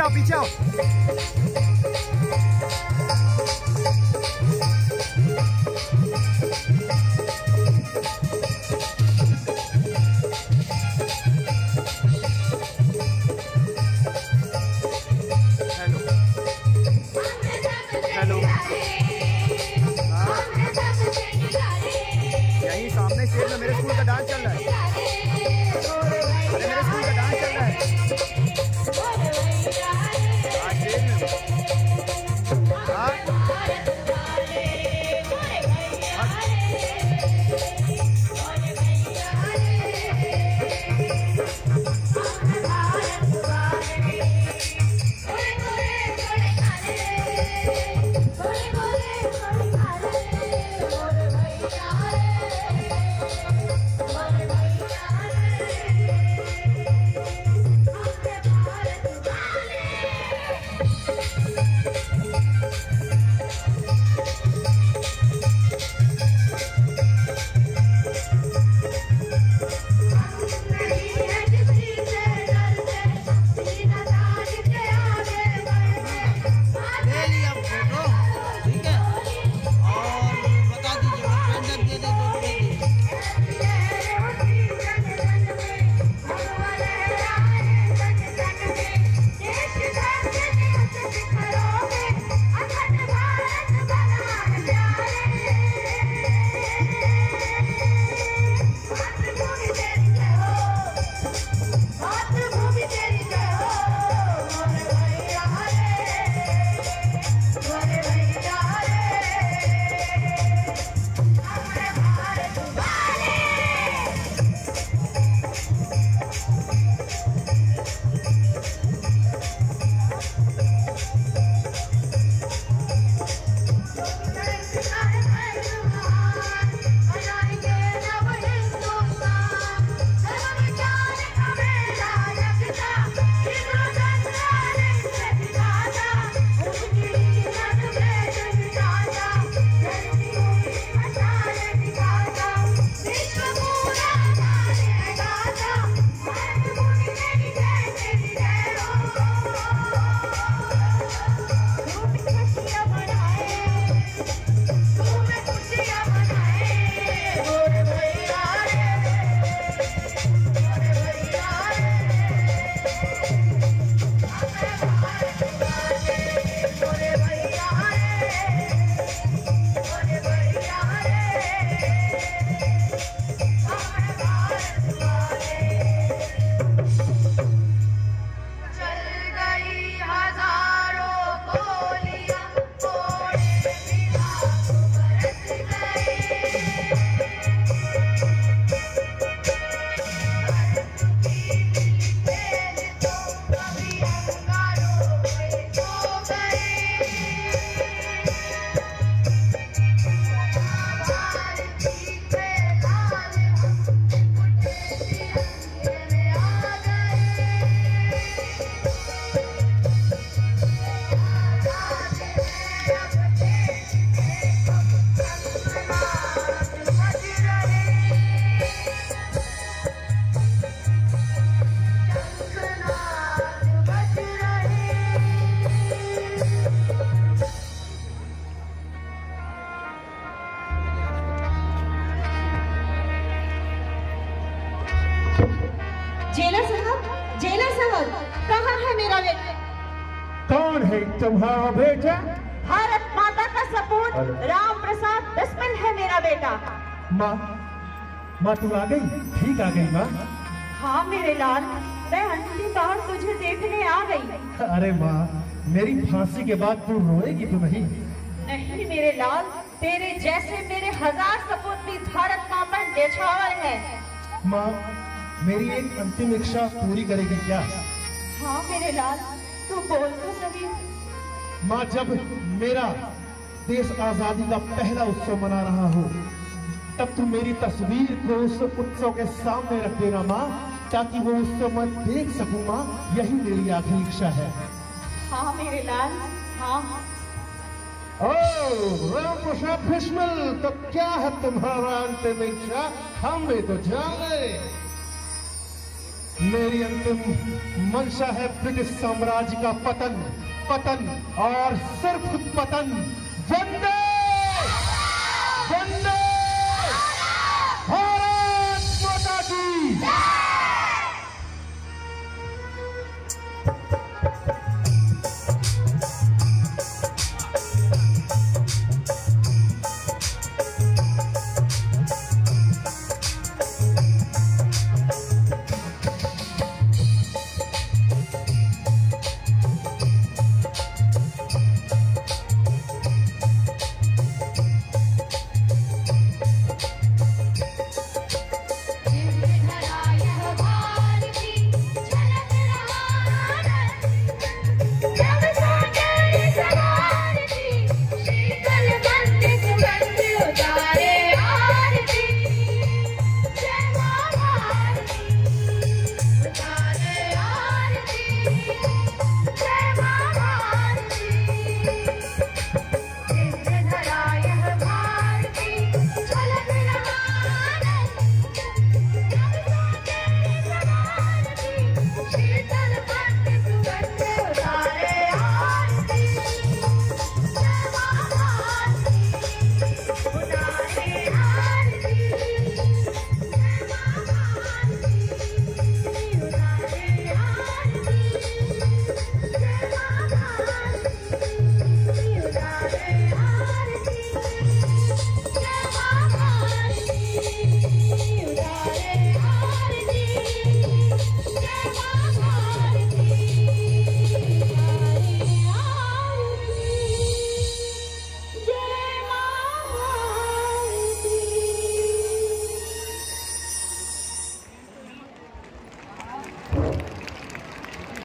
आओ पीछे आओ। हेलो यहीं सामने स्टेज में मेरे स्कूल का डांस चल रहा है। अरे मेरे स्कूल का डांस चल रहा है। हाँ स्टेज में। हाँ कहाँ है मेरा बेटा? कौन है तुम्हारा बेटा? भारत माता का सपूत राम प्रसाद बिस्मिल है मेरा बेटा। माँ तू आ गई? ठीक आ गई माँ? हाँ मेरे लाल, मैं अंतिम बार तुझे देखने आ गई। अरे माँ, मेरी फांसी के बाद तू रोएगी तो नहीं? नहीं मेरे लाल, तेरे जैसे मेरे 1000 सपूत भी भारत माँ पर न्यौछावर है। माँ, मेरी एक अंतिम इच्छा पूरी करेगी क्या? हाँ मेरे लाल, तू बोल तो सही। माँ, जब मेरा देश आजादी का पहला उत्सव मना रहा हो, तब तू मेरी तस्वीर को उस उत्सव के सामने रख देना माँ, ताकि वो उत्सव मैं देख सकूं माँ। यही मेरी आखिरी इच्छा है। हाँ मेरे लाल, हाँ। राम प्रसाद बिस्मिल, तो क्या है तुम्हारा अंतिम इच्छा? हम भी तो जाने। मेरी अंतिम मंशा है ब्रिटिश साम्राज्य का पतन, पतन और सिर्फ पतन। वंदे